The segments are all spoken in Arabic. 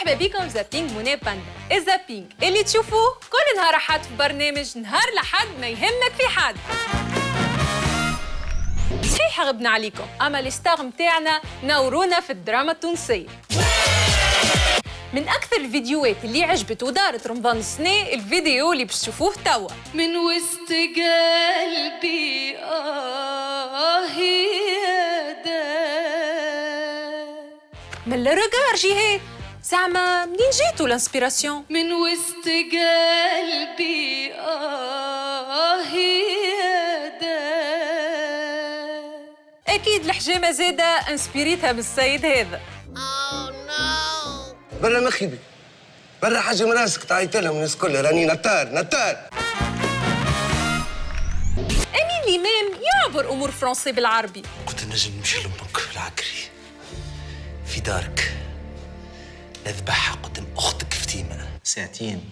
مرحبا بكم زابينج منى باندا. الزابينج اللي تشوفوه كل نهار أحد في برنامج نهار لحد ما يهمك في حد. صحيح غبنا عليكم، أما الستار متاعنا نورونا في الدراما التونسية. من أكثر الفيديوهات اللي عجبت ودارت رمضان السنة الفيديو اللي باش تشوفوه توا. من وسط قلبي يا دار. من الرجار جهاد، زعما منين جاتو الانسبيراسيون؟ من وسط قلبي يا دار. أكيد الحجامة زادة انسبيريتها بالسيد هذا. برا مخيبي، برا حاجة من راسك تعيط لهم الناس كلها راني نتار. أمين الإمام يعبر أمور فرنسي بالعربي. كنت نجم نمشي لأمك العكري في دارك نذبحها قدام أختك فتيمة. ساعتين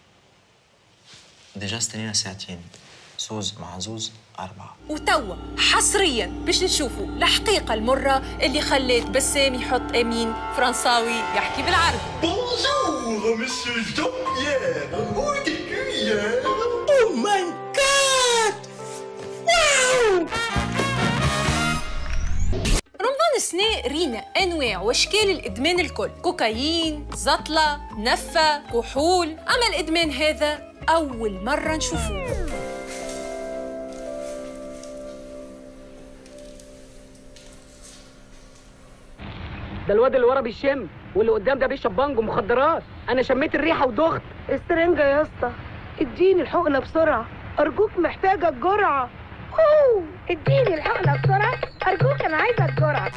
ديجا استنينا ساعتين، زوز مع زوز 4. وتوا حصريا باش نشوفوا الحقيقة المرة اللي خلات بسام يحط أمين فرنساوي يحكي بالعربي. Bonjour, monsieur Jean-Pierre. Où es-tu hier? Oh my God! واو! رمضان السنة رينا أنواع وأشكال الإدمان الكل، كوكايين، زطلة، نفة، كحول، أما الإدمان هذا أول مرة نشوفوه. ده الواد اللي ورا بيشم واللي قدام ده بيشرب بانجو مخدرات. انا شميت الريحه ودخت. السرنجة يا اسطى، اديني الحقنة بسرعة أرجوك، محتاجة الجرعة. أوه، اديني الحقنة بسرعة أرجوك، أنا عايزة الجرعة.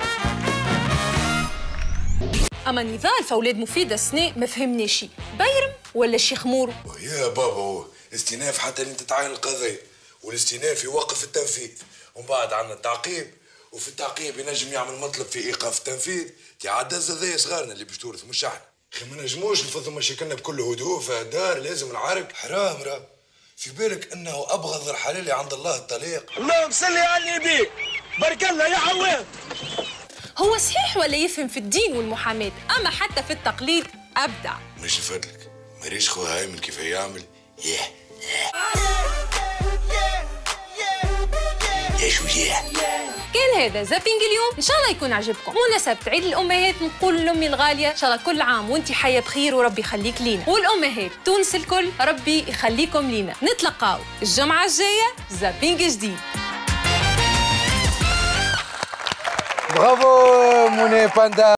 أما نضال فأولاد مفيدة السنة ما فهمناش، بيرم ولا الشيخ مورو؟ يا بابا هو استئناف حتى اللي تتعين القضية، والاستئناف يوقف التنفيذ، ومن بعد عندنا التعقيب، وفي التعقيب ينجم يعمل مطلب في ايقاف التنفيذ. تعدى الزذايا صغارنا اللي باش تورث مش احنا. اخي ما نجموش نفضوا مشاكلنا بكل هدوء في دار، لازم نعارك. حرام في بالك انه ابغض الحلال عند الله الطليق. اللهم صل على النبي، بارك الله يا عواد. هو صحيح ولا يفهم في الدين والمحاماة، أما حتى في التقليد أبدع. مش فضلك مريش خو هايمن كيف يعمل يا شو كان هذا زابينج اليوم، ان شاء الله يكون عجبكم. مناسبة عيد الامهات نقول لامي الغاليه ان شاء الله كل عام وانت حيه بخير وربي يخليك لينا، والامهات تونس الكل ربي يخليكم لينا. نتلقاو الجمعه الجايه زابينج جديد. برافو منى باندا.